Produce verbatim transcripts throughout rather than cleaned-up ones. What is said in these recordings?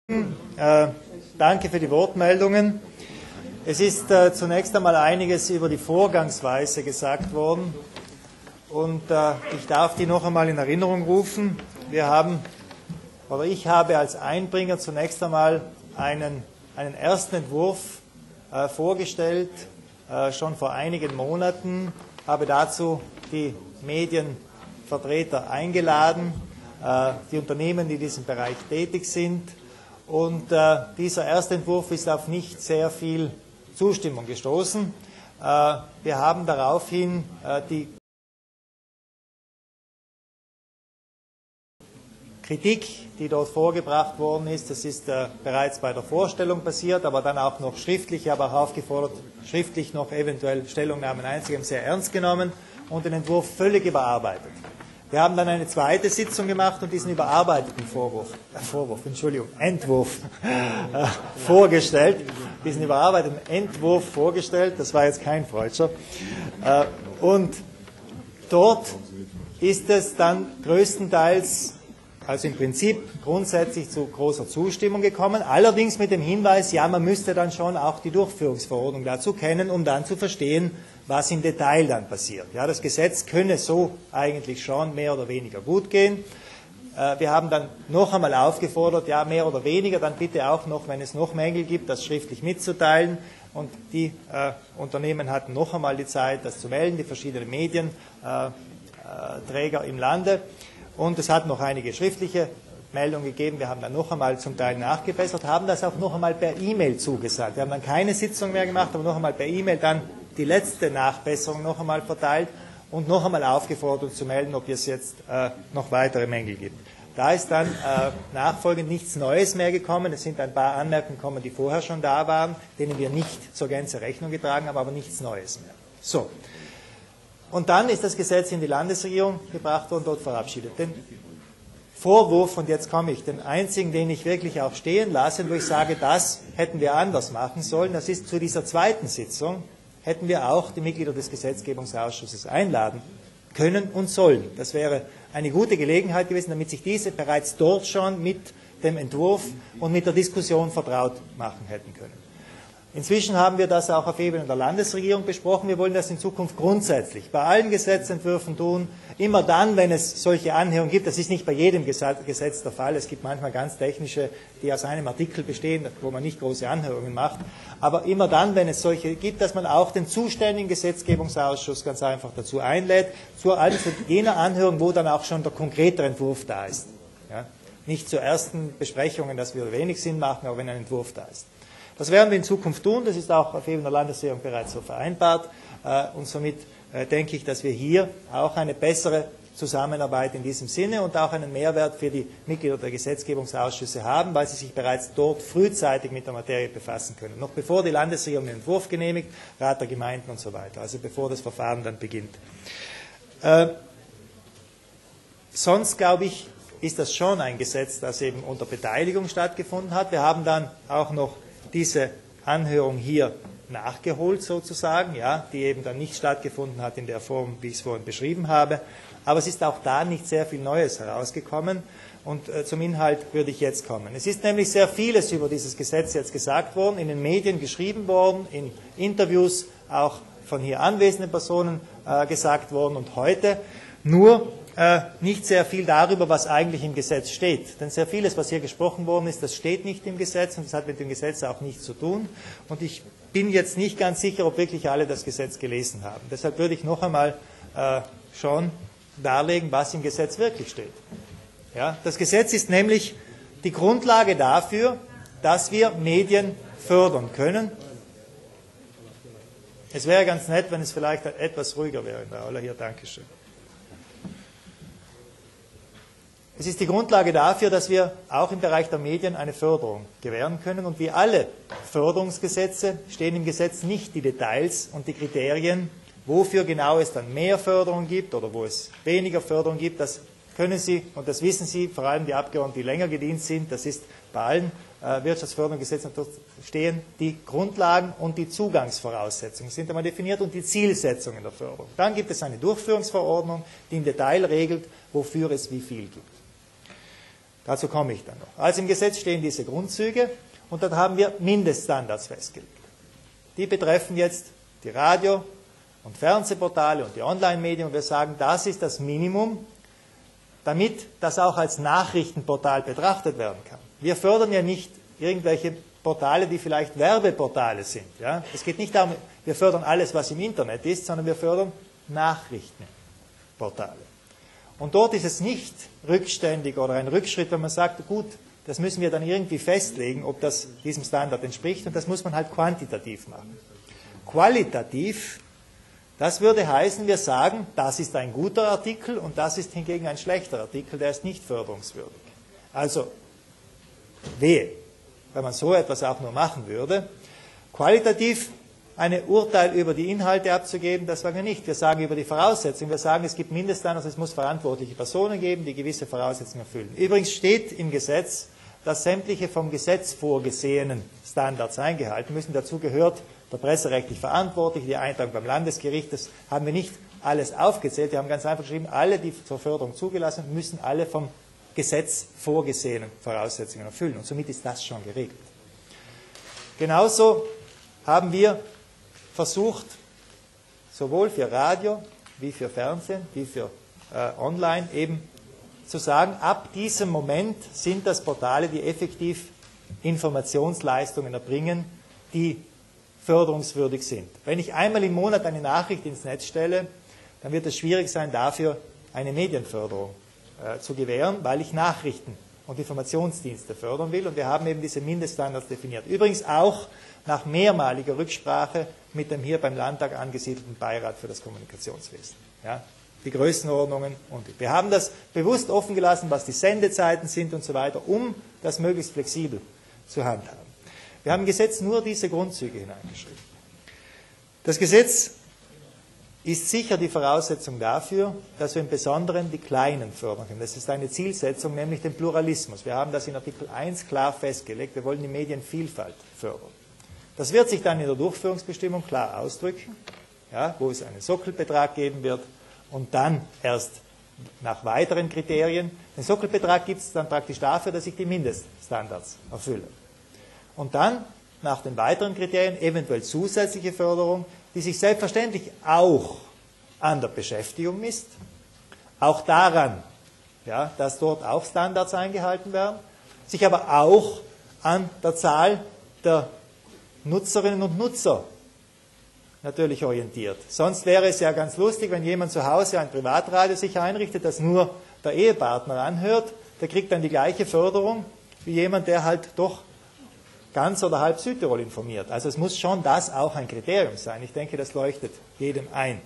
Äh, danke für die Wortmeldungen. Es ist äh, zunächst einmal einiges über die Vorgangsweise gesagt worden und äh, ich darf die noch einmal in Erinnerung rufen. Wir haben, oder ich habe als Einbringer zunächst einmal einen, einen ersten Entwurf äh, vorgestellt, äh, schon vor einigen Monaten, habe dazu die Medienvertreter eingeladen, äh, die Unternehmen, die in diesem Bereich tätig sind. Und äh, dieser erste Entwurf ist auf nicht sehr viel Zustimmung gestoßen. Äh, wir haben daraufhin äh, die Kritik, die dort vorgebracht worden ist, das ist äh, bereits bei der Vorstellung passiert, aber dann auch noch schriftlich, ich habe auch aufgefordert, schriftlich noch eventuell Stellungnahmen einzugeben, sehr ernst genommen und den Entwurf völlig überarbeitet. Wir haben dann eine zweite Sitzung gemacht und diesen überarbeiteten Vorwurf, äh, Vorwurf, Entschuldigung, Entwurf äh, vorgestellt, diesen überarbeiteten Entwurf vorgestellt, das war jetzt kein Freudscher, äh, und dort ist es dann größtenteils, also im Prinzip grundsätzlich zu großer Zustimmung gekommen, allerdings mit dem Hinweis, ja, man müsste dann schon auch die Durchführungsverordnung dazu kennen, um dann zu verstehen, was im Detail dann passiert. Ja, das Gesetz könne so eigentlich schon mehr oder weniger gut gehen. Äh, wir haben dann noch einmal aufgefordert, ja, mehr oder weniger, dann bitte auch noch, wenn es noch Mängel gibt, das schriftlich mitzuteilen. Und die äh, Unternehmen hatten noch einmal die Zeit, das zu melden, die verschiedenen Medienträger äh, äh, im Lande. Und es hat noch einige schriftliche Meldungen gegeben. Wir haben dann noch einmal zum Teil nachgebessert, haben das auch noch einmal per E-Mail zugesagt. Wir haben dann keine Sitzung mehr gemacht, aber noch einmal per E-Mail dann die letzte Nachbesserung noch einmal verteilt und noch einmal aufgefordert, uns zu melden, ob es jetzt äh, noch weitere Mängel gibt. Da ist dann äh, nachfolgend nichts Neues mehr gekommen. Es sind ein paar Anmerkungen gekommen, die vorher schon da waren, denen wir nicht zur Gänze Rechnung getragen haben, aber nichts Neues mehr. So. Und dann ist das Gesetz in die Landesregierung gebracht worden, dort verabschiedet. Den Vorwurf, und jetzt komme ich, den einzigen, den ich wirklich auch stehen lasse, wo ich sage, das hätten wir anders machen sollen, das ist zu dieser zweiten Sitzung, hätten wir auch die Mitglieder des Gesetzgebungsausschusses einladen können und sollen. Das wäre eine gute Gelegenheit gewesen, damit sich diese bereits dort schon mit dem Entwurf und mit der Diskussion vertraut machen hätten können. Inzwischen haben wir das auch auf Ebene der Landesregierung besprochen. Wir wollen das in Zukunft grundsätzlich bei allen Gesetzentwürfen tun. Immer dann, wenn es solche Anhörungen gibt, das ist nicht bei jedem Gesetz der Fall, es gibt manchmal ganz technische, die aus einem Artikel bestehen, wo man nicht große Anhörungen macht, aber immer dann, wenn es solche gibt, dass man auch den zuständigen Gesetzgebungsausschuss ganz einfach dazu einlädt, zu jener Anhörung, wo dann auch schon der konkrete Entwurf da ist. Ja? Nicht zu ersten Besprechungen, das würde wenig Sinn machen, aber wenn ein Entwurf da ist. Das werden wir in Zukunft tun, das ist auch auf Ebene der Landesregierung bereits so vereinbart und somit denke ich, dass wir hier auch eine bessere Zusammenarbeit in diesem Sinne und auch einen Mehrwert für die Mitglieder der Gesetzgebungsausschüsse haben, weil sie sich bereits dort frühzeitig mit der Materie befassen können, noch bevor die Landesregierung den Entwurf genehmigt, Rat der Gemeinden und so weiter, also bevor das Verfahren dann beginnt. Äh, sonst, glaube ich, ist das schon ein Gesetz, das eben unter Beteiligung stattgefunden hat. Wir haben dann auch noch diese Anhörung hier nachgeholt sozusagen, ja, die eben dann nicht stattgefunden hat in der Form, wie ich es vorhin beschrieben habe. Aber es ist auch da nicht sehr viel Neues herausgekommen und äh, zum Inhalt würde ich jetzt kommen. Es ist nämlich sehr vieles über dieses Gesetz jetzt gesagt worden, in den Medien geschrieben worden, in Interviews auch von hier anwesenden Personen äh, gesagt worden und heute. Nur äh, nicht sehr viel darüber, was eigentlich im Gesetz steht. Denn sehr vieles, was hier gesprochen worden ist, das steht nicht im Gesetz und das hat mit dem Gesetz auch nichts zu tun. Und ich bin jetzt nicht ganz sicher, ob wirklich alle das Gesetz gelesen haben. Deshalb würde ich noch einmal äh, schon darlegen, was im Gesetz wirklich steht. Ja, das Gesetz ist nämlich die Grundlage dafür, dass wir Medien fördern können. Es wäre ganz nett, wenn es vielleicht etwas ruhiger wäre in der Aula hier. Dankeschön. Es ist die Grundlage dafür, dass wir auch im Bereich der Medien eine Förderung gewähren können. Und wie alle Förderungsgesetze stehen im Gesetz nicht die Details und die Kriterien, wofür genau es dann mehr Förderung gibt oder wo es weniger Förderung gibt. Das können Sie, und das wissen Sie, vor allem die Abgeordneten, die länger gedient sind, das ist bei allen äh, Wirtschaftsförderungsgesetzen, dort stehen die Grundlagen und die Zugangsvoraussetzungen sind einmal definiert und die Zielsetzungen der Förderung. Dann gibt es eine Durchführungsverordnung, die im Detail regelt, wofür es wie viel gibt. Dazu komme ich dann noch. Also im Gesetz stehen diese Grundzüge und dann haben wir Mindeststandards festgelegt. Die betreffen jetzt die Radio- und Fernsehportale und die Online-Medien und wir sagen, das ist das Minimum, damit das auch als Nachrichtenportal betrachtet werden kann. Wir fördern ja nicht irgendwelche Portale, die vielleicht Werbeportale sind. Ja? Es geht nicht darum, wir fördern alles, was im Internet ist, sondern wir fördern Nachrichtenportale. Und dort ist es nicht rückständig oder ein Rückschritt, wenn man sagt, gut, das müssen wir dann irgendwie festlegen, ob das diesem Standard entspricht und das muss man halt quantitativ machen. Qualitativ, das würde heißen, wir sagen, das ist ein guter Artikel und das ist hingegen ein schlechter Artikel, der ist nicht förderungswürdig. Also, wehe, wenn man so etwas auch nur machen würde. Qualitativ ein Urteil über die Inhalte abzugeben, das sagen wir nicht. Wir sagen über die Voraussetzungen, wir sagen, es gibt Mindeststandards, es muss verantwortliche Personen geben, die gewisse Voraussetzungen erfüllen. Übrigens steht im Gesetz, dass sämtliche vom Gesetz vorgesehenen Standards eingehalten müssen. Dazu gehört der presserechtlich Verantwortliche, die Eintragung beim Landesgericht. Das haben wir nicht alles aufgezählt. Wir haben ganz einfach geschrieben, alle, die zur Förderung zugelassen sind, müssen alle vom Gesetz vorgesehenen Voraussetzungen erfüllen. Und somit ist das schon geregelt. Genauso haben wir versucht, sowohl für Radio wie für Fernsehen, wie für äh, Online eben zu sagen, ab diesem Moment sind das Portale, die effektiv Informationsleistungen erbringen, die förderungswürdig sind. Wenn ich einmal im Monat eine Nachricht ins Netz stelle, dann wird es schwierig sein, dafür eine Medienförderung äh, zu gewähren, weil ich Nachrichten und Informationsdienste fördern will. Und wir haben eben diese Mindeststandards definiert. Übrigens auch nach mehrmaliger Rücksprache mit dem hier beim Landtag angesiedelten Beirat für das Kommunikationswesen. Ja, die Größenordnungen. Und wir haben das bewusst offen gelassen, was die Sendezeiten sind und so weiter, um das möglichst flexibel zu handhaben. Wir haben im Gesetz nur diese Grundzüge hineingeschrieben. Das Gesetz ist sicher die Voraussetzung dafür, dass wir im Besonderen die Kleinen fördern können. Das ist eine Zielsetzung, nämlich den Pluralismus. Wir haben das in Artikel eins klar festgelegt. Wir wollen die Medienvielfalt fördern. Das wird sich dann in der Durchführungsbestimmung klar ausdrücken, ja, wo es einen Sockelbetrag geben wird und dann erst nach weiteren Kriterien. Den Sockelbetrag gibt es dann praktisch dafür, dass ich die Mindeststandards erfülle. Und dann, nach den weiteren Kriterien, eventuell zusätzliche Förderung, die sich selbstverständlich auch an der Beschäftigung misst, auch daran, ja, dass dort auch Standards eingehalten werden, sich aber auch an der Zahl der Nutzerinnen und Nutzer natürlich orientiert. Sonst wäre es ja ganz lustig, wenn jemand zu Hause ein Privatradio sich einrichtet, das nur der Ehepartner anhört, der kriegt dann die gleiche Förderung wie jemand, der halt doch ganz oder halb Südtirol informiert. Also es muss schon das auch ein Kriterium sein. Ich denke, das leuchtet jedem ein.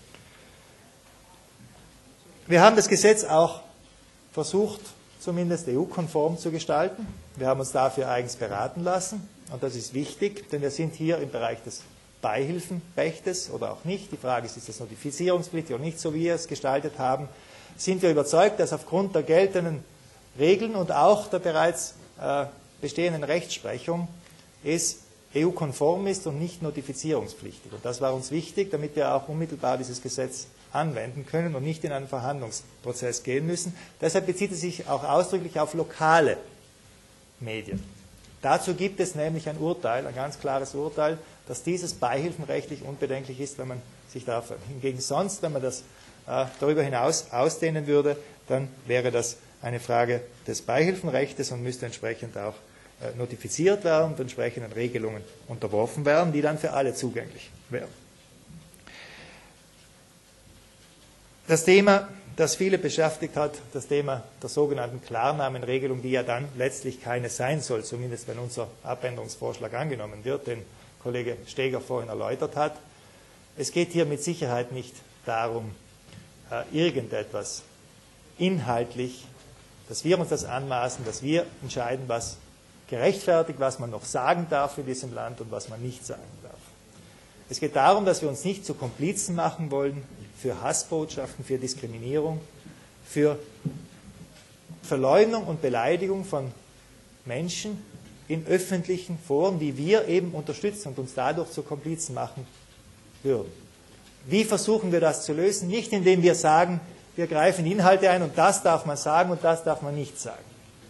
Wir haben das Gesetz auch versucht, zumindest E U-konform zu gestalten. Wir haben uns dafür eigens beraten lassen. Und das ist wichtig, denn wir sind hier im Bereich des Beihilfenrechtes oder auch nicht. Die Frage ist, ist das notifizierungspflichtig oder nicht, so wie wir es gestaltet haben. Sind wir überzeugt, dass aufgrund der geltenden Regeln und auch der bereits äh, bestehenden Rechtsprechung es E U-konform ist und nicht notifizierungspflichtig. Und das war uns wichtig, damit wir auch unmittelbar dieses Gesetz anwenden können und nicht in einen Verhandlungsprozess gehen müssen. Deshalb bezieht es sich auch ausdrücklich auf lokale Medien. Dazu gibt es nämlich ein Urteil, ein ganz klares Urteil, dass dieses beihilfenrechtlich unbedenklich ist, wenn man sich dafür. Hingegen sonst, wenn man das äh, darüber hinaus ausdehnen würde, dann wäre das eine Frage des Beihilfenrechts und müsste entsprechend auch äh, notifiziert werden und entsprechenden Regelungen unterworfen werden, die dann für alle zugänglich wären. Das Thema, das viele beschäftigt hat, das Thema der sogenannten Klarnamenregelung, die ja dann letztlich keine sein soll, zumindest wenn unser Abänderungsvorschlag angenommen wird, den Kollege Steger vorhin erläutert hat. Es geht hier mit Sicherheit nicht darum, äh, irgendetwas inhaltlich, dass wir uns das anmaßen, dass wir entscheiden, was gerechtfertigt, was man noch sagen darf in diesem Land und was man nicht sagen darf. Es geht darum, dass wir uns nicht zu Komplizen machen wollen für Hassbotschaften, für Diskriminierung, für Verleumdung und Beleidigung von Menschen in öffentlichen Foren, die wir eben unterstützen und uns dadurch zu Komplizen machen würden. Wie versuchen wir das zu lösen? Nicht indem wir sagen, wir greifen Inhalte ein und das darf man sagen und das darf man nicht sagen.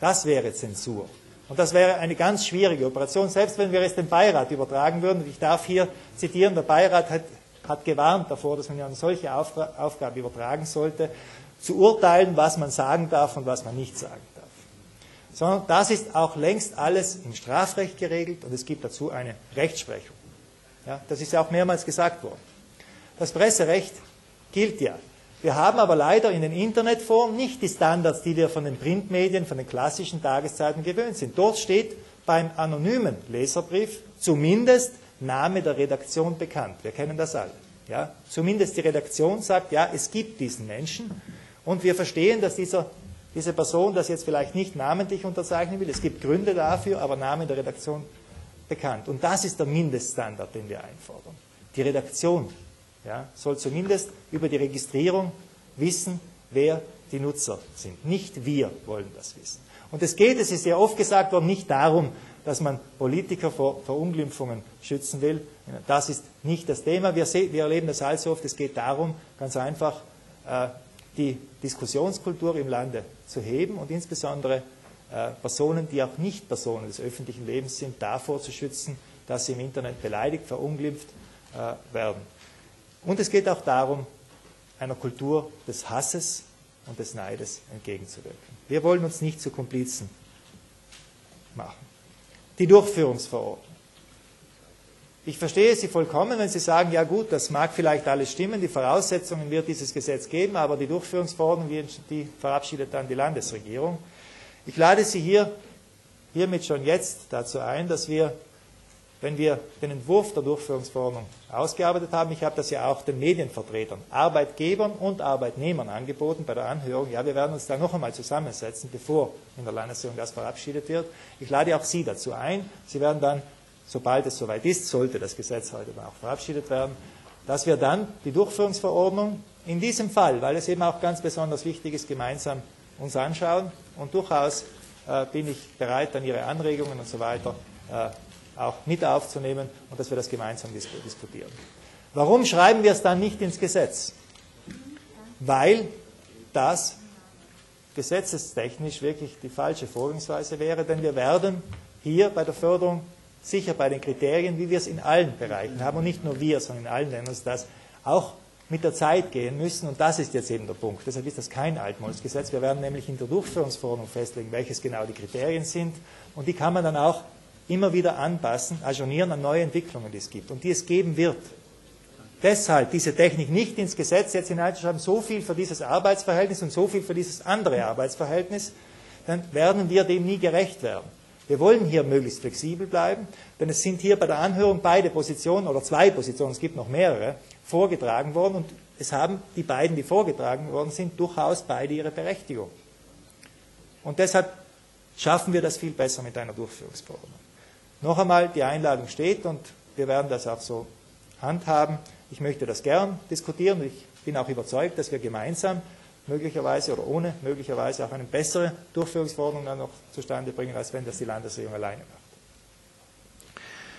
Das wäre Zensur. Und das wäre eine ganz schwierige Operation, selbst wenn wir es dem Beirat übertragen würden. Und ich darf hier zitieren, der Beirat hat, hat gewarnt davor, dass man eine solche Auftra- Aufgabe übertragen sollte, zu urteilen, was man sagen darf und was man nicht sagen darf. Sondern das ist auch längst alles im Strafrecht geregelt und es gibt dazu eine Rechtsprechung. Ja, das ist ja auch mehrmals gesagt worden. Das Presserecht gilt ja. Wir haben aber leider in den Internetforen nicht die Standards, die wir von den Printmedien, von den klassischen Tageszeiten gewöhnt sind. Dort steht beim anonymen Leserbrief zumindest Name der Redaktion bekannt. Wir kennen das alle. Ja? Zumindest die Redaktion sagt, ja, es gibt diesen Menschen und wir verstehen, dass dieser, diese Person das jetzt vielleicht nicht namentlich unterzeichnen will. Es gibt Gründe dafür, aber Name der Redaktion bekannt. Und das ist der Mindeststandard, den wir einfordern. Die Redaktion ja, soll zumindest über die Registrierung wissen, wer die Nutzer sind. Nicht wir wollen das wissen. Und es geht, es ist ja oft gesagt worden, nicht darum, dass man Politiker vor Verunglimpfungen schützen will. Das ist nicht das Thema. Wir, sehen, wir erleben das allzu oft. Es geht darum, ganz einfach, äh, die Diskussionskultur im Lande zu heben und insbesondere äh, Personen, die auch nicht Personen des öffentlichen Lebens sind, davor zu schützen, dass sie im Internet beleidigt, verunglimpft äh, werden. Und es geht auch darum, einer Kultur des Hasses und des Neides entgegenzuwirken. Wir wollen uns nicht zu Komplizen machen. Die Durchführungsverordnung. Ich verstehe Sie vollkommen, wenn Sie sagen, ja gut, das mag vielleicht alles stimmen, die Voraussetzungen wird dieses Gesetz geben, aber die Durchführungsverordnung, die verabschiedet dann die Landesregierung. Ich lade Sie hier, hiermit schon jetzt dazu ein, dass wir, wenn wir den Entwurf der Durchführungsverordnung ausgearbeitet haben, ich habe das ja auch den Medienvertretern, Arbeitgebern und Arbeitnehmern angeboten bei der Anhörung, ja, wir werden uns da noch einmal zusammensetzen, bevor in der Landesregierung das verabschiedet wird. Ich lade auch Sie dazu ein. Sie werden dann, sobald es soweit ist, sollte das Gesetz heute dann auch verabschiedet werden, dass wir dann die Durchführungsverordnung in diesem Fall, weil es eben auch ganz besonders wichtig ist, gemeinsam uns anschauen und durchaus äh, bin ich bereit, dann Ihre Anregungen und so weiter äh, auch mit aufzunehmen und dass wir das gemeinsam diskutieren. Warum schreiben wir es dann nicht ins Gesetz? Weil das gesetzestechnisch wirklich die falsche Vorgehensweise wäre, denn wir werden hier bei der Förderung sicher bei den Kriterien, wie wir es in allen Bereichen haben, und nicht nur wir, sondern in allen Ländern ist das, auch mit der Zeit gehen müssen, und das ist jetzt eben der Punkt. Deshalb ist das kein Altmodelsgesetz. Wir werden nämlich in der Durchführungsverordnung festlegen, welches genau die Kriterien sind, und die kann man dann auch immer wieder anpassen, ajournieren an neue Entwicklungen, die es gibt und die es geben wird. Deshalb diese Technik nicht ins Gesetz jetzt hineinzuschreiben, so viel für dieses Arbeitsverhältnis und so viel für dieses andere Arbeitsverhältnis, dann werden wir dem nie gerecht werden. Wir wollen hier möglichst flexibel bleiben, denn es sind hier bei der Anhörung beide Positionen oder zwei Positionen, es gibt noch mehrere, vorgetragen worden und es haben die beiden, die vorgetragen worden sind, durchaus beide ihre Berechtigung. Und deshalb schaffen wir das viel besser mit einer Durchführungsverordnung. Noch einmal, die Einladung steht und wir werden das auch so handhaben. Ich möchte das gern diskutieren und ich bin auch überzeugt, dass wir gemeinsam möglicherweise oder ohne möglicherweise auch eine bessere Durchführungsverordnung dann noch zustande bringen, als wenn das die Landesregierung alleine macht.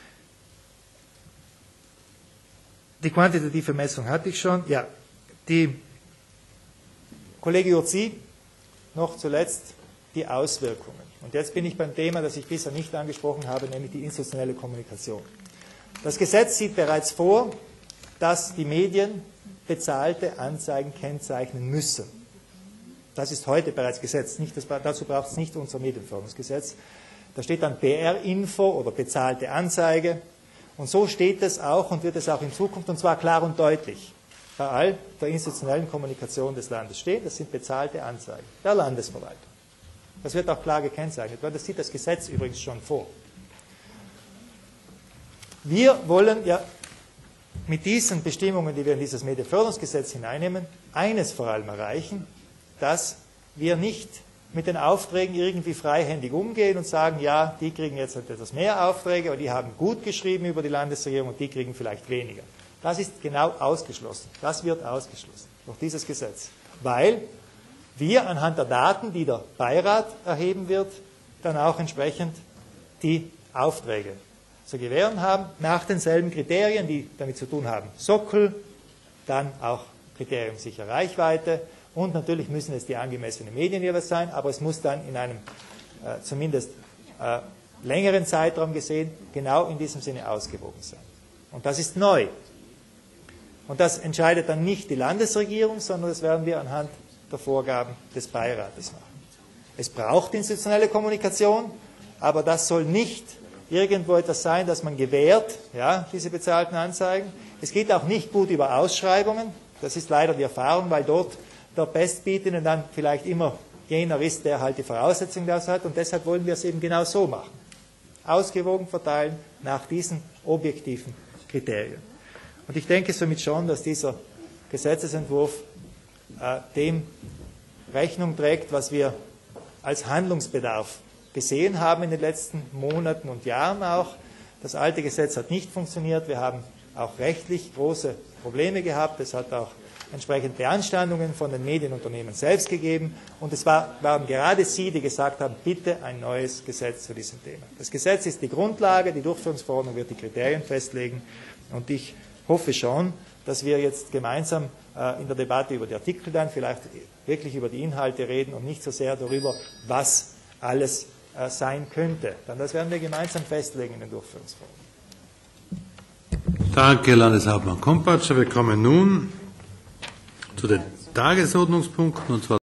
Die quantitative Messung hatte ich schon. Ja, die Kollege Jurzi, noch zuletzt die Auswirkungen. Und jetzt bin ich beim Thema, das ich bisher nicht angesprochen habe, nämlich die institutionelle Kommunikation. Das Gesetz sieht bereits vor, dass die Medien bezahlte Anzeigen kennzeichnen müssen. Das ist heute bereits Gesetz. Nicht, das, dazu braucht es nicht unser Medienförderungsgesetz. Da steht dann B R-Info oder bezahlte Anzeige. Und so steht es auch und wird es auch in Zukunft, und zwar klar und deutlich, bei all der institutionellen Kommunikation des Landes stehen. Das sind bezahlte Anzeigen der Landesverwaltung. Das wird auch klar gekennzeichnet, weil das sieht das Gesetz übrigens schon vor. Wir wollen ja mit diesen Bestimmungen, die wir in dieses Medienförderungsgesetz hineinnehmen, eines vor allem erreichen, dass wir nicht mit den Aufträgen irgendwie freihändig umgehen und sagen, ja, die kriegen jetzt etwas mehr Aufträge oder die haben gut geschrieben über die Landesregierung und die kriegen vielleicht weniger. Das ist genau ausgeschlossen. Das wird ausgeschlossen durch dieses Gesetz. Weil wir anhand der Daten, die der Beirat erheben wird, dann auch entsprechend die Aufträge zu gewähren haben, nach denselben Kriterien, die damit zu tun haben. Sockel, dann auch Kriterium sicher Reichweite und natürlich müssen es die angemessenen Medien jeweils sein, aber es muss dann in einem äh, zumindest äh, längeren Zeitraum gesehen, genau in diesem Sinne ausgewogen sein. Und das ist neu. Und das entscheidet dann nicht die Landesregierung, sondern das werden wir anhand der Vorgaben des Beirates machen. Es braucht institutionelle Kommunikation, aber das soll nicht irgendwo etwas sein, das man gewährt, ja, diese bezahlten Anzeigen. Es geht auch nicht gut über Ausschreibungen. Das ist leider die Erfahrung, weil dort der Bestbietende dann vielleicht immer jener ist, der halt die Voraussetzungen dafür hat. Und deshalb wollen wir es eben genau so machen. Ausgewogen verteilen nach diesen objektiven Kriterien. Und ich denke somit schon, dass dieser Gesetzesentwurf äh, dem Rechnung trägt, was wir als Handlungsbedarf gesehen haben in den letzten Monaten und Jahren auch. Das alte Gesetz hat nicht funktioniert. Wir haben auch rechtlich große Probleme gehabt. Es hat auch entsprechend Beanstandungen von den Medienunternehmen selbst gegeben. Und es war, waren gerade Sie, die gesagt haben, bitte ein neues Gesetz zu diesem Thema. Das Gesetz ist die Grundlage, die Durchführungsverordnung wird die Kriterien festlegen. Und ich hoffe schon, dass wir jetzt gemeinsam äh, in der Debatte über die Artikel dann vielleicht wirklich über die Inhalte reden und nicht so sehr darüber, was alles äh, sein könnte. Dann das werden wir gemeinsam festlegen in den Durchführungsverordnungen. Danke, Landeshauptmann Kompatscher. Wir kommen nun zu den Tagesordnungspunkten, und zwar